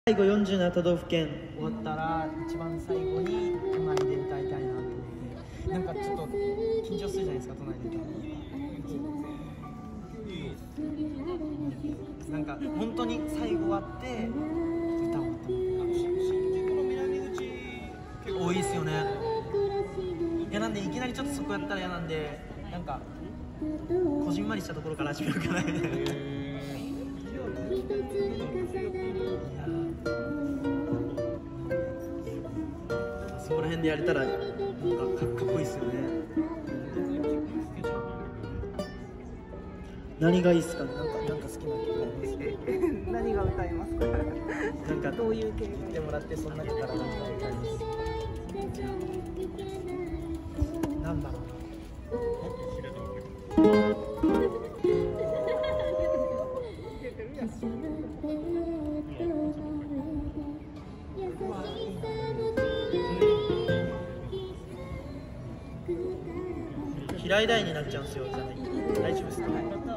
最後47都道府県終わったら一番最後に隣で歌いたいなと思って、なんかちょっと緊張するじゃないですか、隣で歌うの。なんか本当に最後終わって歌おうと思って。新宿の南口結構多いですよね。いや、なんでいきなりちょっとそこやったら嫌なんで、なんかこじんまりしたところから始めようかなみたいな。そこら辺でやれたらなんかかっこいいですよね。何がいいですかね。なんか好きな曲あります？ 何が歌いますか？ なんかどういう系が聞いてもらってその中から何か歌います。なんだろう。 平井大になっちゃうんですよ。じゃない。大丈夫ですか？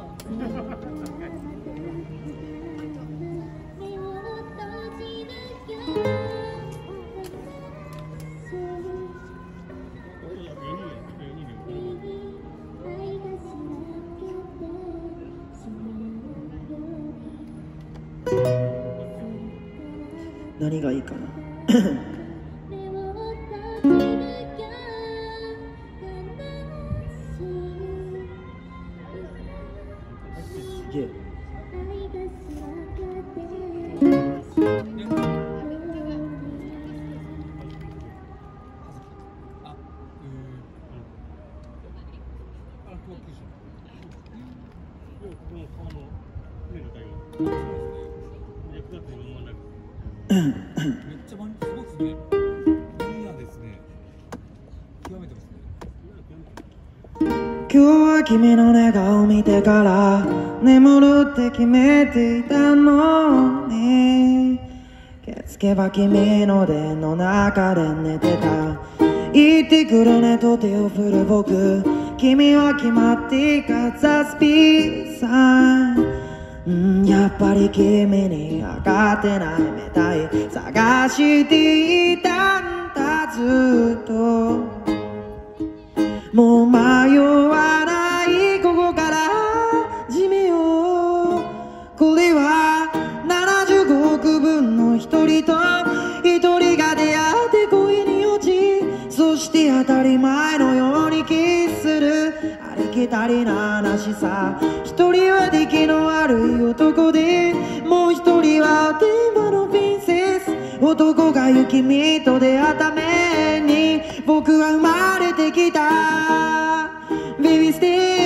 何がいいかな。すげえ。 めっちゃすごいですね。いいやですね。極めてますね。 今日は君の寝顔見てから眠るって決めていたのに、気づけば君の電の中で寝てた。言ってくるねと手を振る僕、君は決まってかざすピーサイ。やっぱり君に上がってないみたい。探していたんだずっと。もう迷わないここから始めよう。これは75億分の一人と一人が出会って恋に落ち、そして当たり前のようにキスするありきたりな話さ。一人は出来の悪い男で、もう一人は電話のプリンセス。男が雪見と出会っために僕は生まれてきた。Baby stay